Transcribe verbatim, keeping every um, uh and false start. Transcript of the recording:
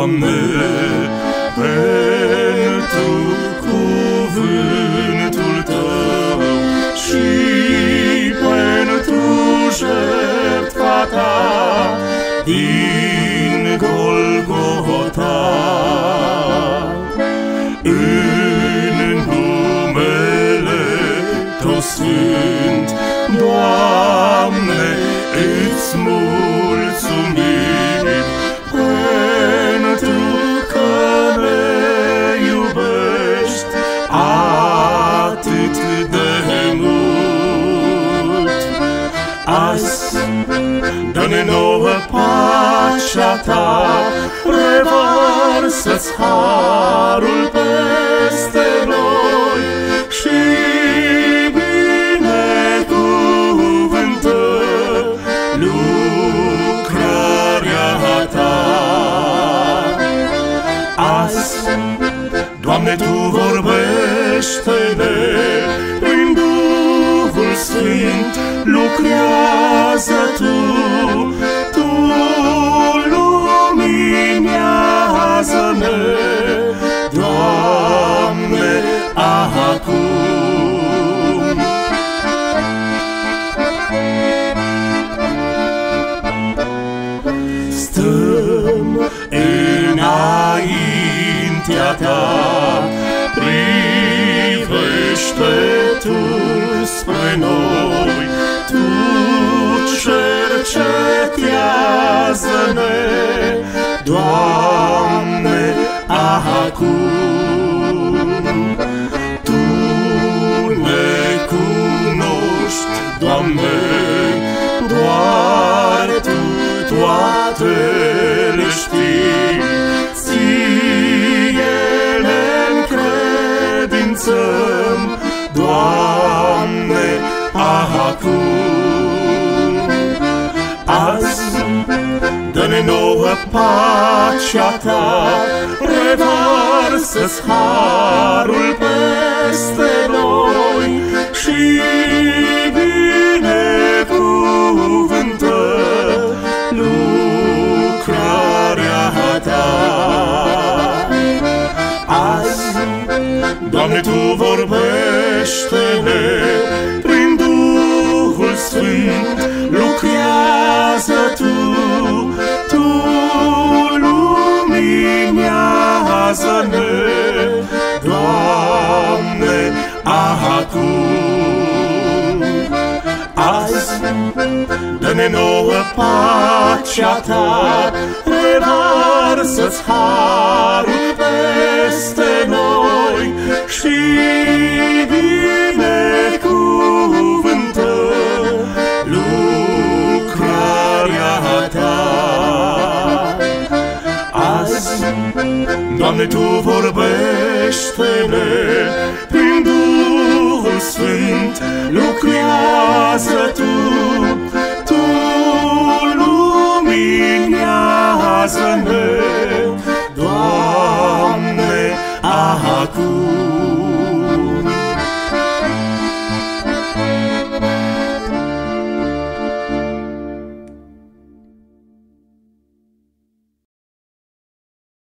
Doamne, pentru cuvântul Tău și pentru jertfa Ta din Golgota. În numele Tău sfânt, Doamne, îți mulțumim, pentru că ne iubești atât de mult. Azi dă-ne nouă pacea Ta, revarsă-ți harul peste noi și binecuvântă lucrarea Ta. Azi, Doamne, Tu vorbește-ne prin Duhul Sfânt, lucrează Tu, Tu luminează-ne, Doamne, acum. Stăm înaintea Ta, privește Tu spre noi, Tu cercetează-ne, Doamne, acum. Tu ne cunoști, Doamne, doar Tu toate le știi, Ție ne încredințăm, Doamne, acum. Azi dă-ne nouă pacea Ta, revarsă-ți harul peste noi și binecuvântă lucrarea Ta. Azi, Doamne, Tu vorbește-ne prin Duhul Sfânt, lucrează Tu, Tu luminează-ne, Doamne, acum. Azi dă-ne nouă pacea Ta, revarsă-ți harul peste noi și binecuvântă lucrarea Ta. Azi, Doamne, Tu vorbește-ne prin Duhul Sfânt, lucrează